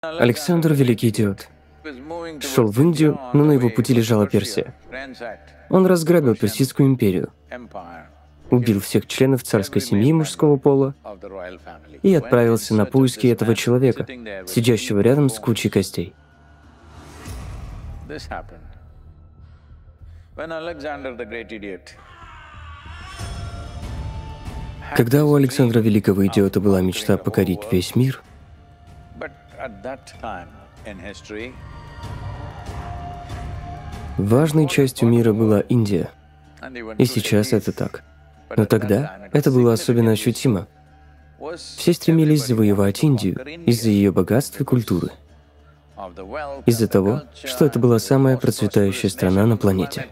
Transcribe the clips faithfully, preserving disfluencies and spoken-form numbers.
Александр — великий идиот. Шел в Индию, но на его пути лежала Персия. Он разграбил Персидскую империю, убил всех членов царской семьи мужского пола и отправился на поиски этого человека, сидящего рядом с кучей костей. Когда у Александра Великого Идиота была мечта покорить весь мир, важной частью мира была Индия. И сейчас это так. Но тогда это было особенно ощутимо. Все стремились завоевать Индию из-за ее богатства и культуры. Из-за того, что это была самая процветающая страна на планете.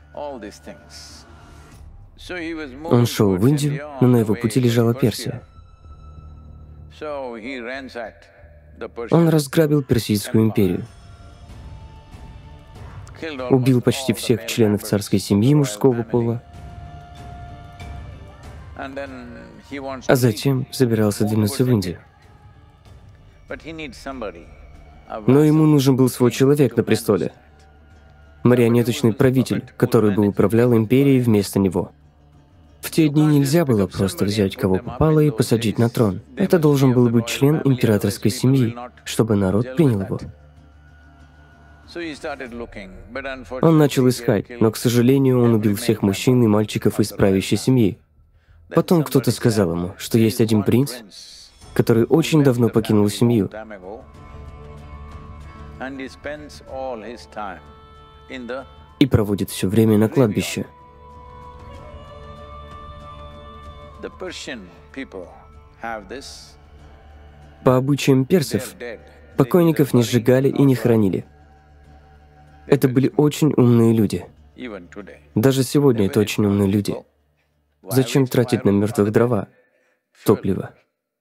Он шел в Индию, но на его пути лежала Персия. Он разграбил Персидскую империю, убил почти всех членов царской семьи мужского пола, а затем собирался двинуться в Индию. Но ему нужен был свой человек на престоле, марионеточный правитель, который бы управлял империей вместо него. В те дни нельзя было просто взять кого попало и посадить на трон. Это должен был быть член императорской семьи, чтобы народ принял его. Он начал искать, но, к сожалению, он убил всех мужчин и мальчиков из правящей семьи. Потом кто-то сказал ему, что есть один принц, который очень давно покинул семью, и проводит все время на кладбище. По обычаям персов, покойников не сжигали и не хоронили. Это были очень умные люди. Даже сегодня это очень умные люди. Зачем тратить на мертвых дрова, топливо?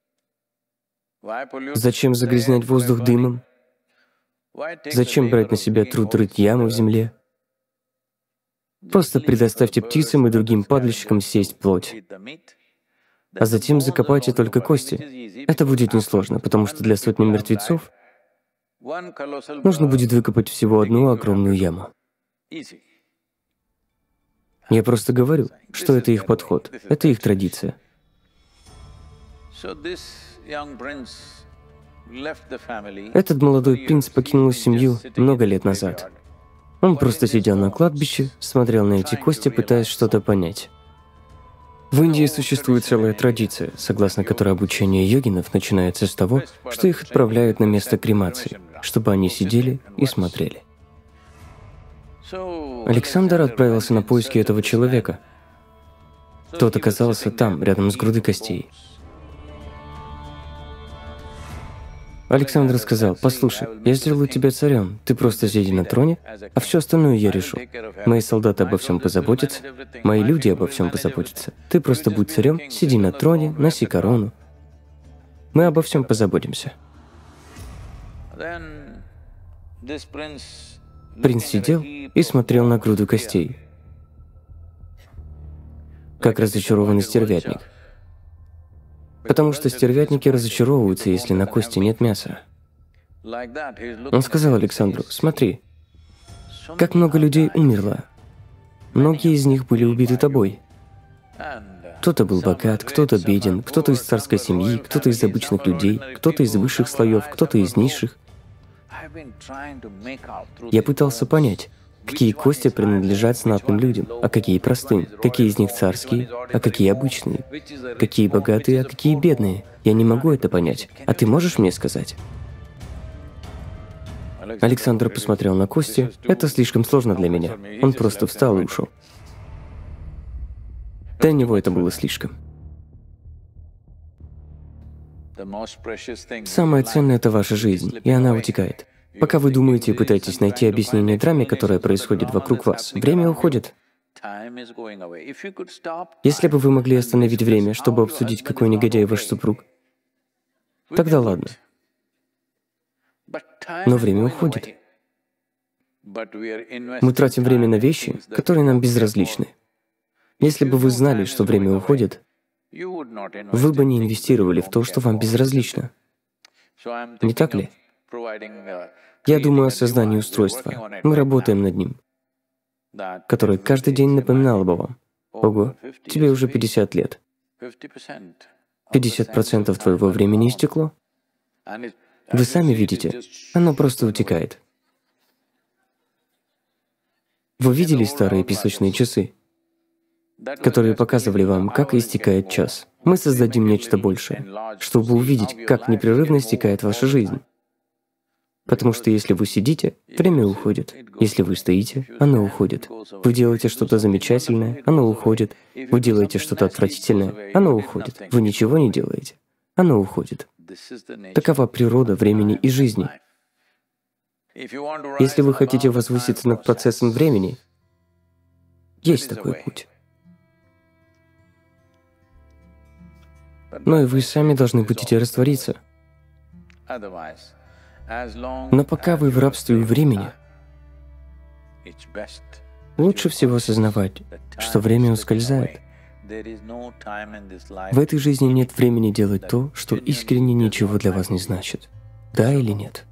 Зачем загрязнять воздух дымом? Зачем брать на себя труд рыть ямы в земле? Просто предоставьте птицам и другим падальщикам съесть плоть. А затем закопайте только кости. Это будет несложно, потому что для сотни мертвецов нужно будет выкопать всего одну огромную яму. Я просто говорю, что это их подход, это их традиция. Этот молодой принц покинул семью много лет назад. Он просто сидел на кладбище, смотрел на эти кости, пытаясь что-то понять. В Индии существует целая традиция, согласно которой обучение йогинов начинается с того, что их отправляют на место кремации, чтобы они сидели и смотрели. Александр отправился на поиски этого человека. Тот оказался там, рядом с грудой костей. Александр сказал: «Послушай, я сделаю тебя царем, ты просто сиди на троне, а все остальное я решу. Мои солдаты обо всем позаботятся, мои люди обо всем позаботятся. Ты просто будь царем, сиди на троне, носи корону. Мы обо всем позаботимся». Принц сидел и смотрел на груду костей, как разочарованный стервятник. Потому что стервятники разочаровываются, если на кости нет мяса. Он сказал Александру: «Смотри, как много людей умерло. Многие из них были убиты тобой. Кто-то был богат, кто-то беден, кто-то из царской семьи, кто-то из обычных людей, кто-то из высших слоев, кто-то из низших. Я пытался понять, какие кости принадлежат знатным людям, а какие простым, какие из них царские, а какие обычные, какие богатые, а какие бедные. Я не могу это понять. А ты можешь мне сказать?» Александр посмотрел на кости. «Это слишком сложно для меня». Он просто встал и ушел. Для него это было слишком. Самое ценное — это ваша жизнь, и она утекает. Пока вы думаете и пытаетесь найти объяснение драме, которая происходит вокруг вас, время уходит. Если бы вы могли остановить время, чтобы обсудить, какой негодяй ваш супруг, тогда ладно. Но время уходит. Мы тратим время на вещи, которые нам безразличны. Если бы вы знали, что время уходит, вы бы не инвестировали в то, что вам безразлично. Не так ли? Я думаю о создании устройства. Мы работаем над ним, которое каждый день напоминало бы вам. Ого, тебе уже пятьдесят лет. пятьдесят процентов твоего времени истекло. Вы сами видите, оно просто утекает. Вы видели старые песочные часы, которые показывали вам, как истекает час? Мы создадим нечто большее, чтобы увидеть, как непрерывно истекает ваша жизнь. Потому что если вы сидите, время уходит. Если вы стоите, оно уходит. Вы делаете что-то замечательное, оно уходит. Вы делаете что-то отвратительное, оно уходит. Вы ничего не делаете, оно уходит. Такова природа времени и жизни. Если вы хотите возвыситься над процессом времени, есть такой путь. Но и вы сами должны будете раствориться. Но пока вы в рабстве времени, лучше всего осознавать, что время ускользает. В этой жизни нет времени делать то, что искренне ничего для вас не значит. Да или нет?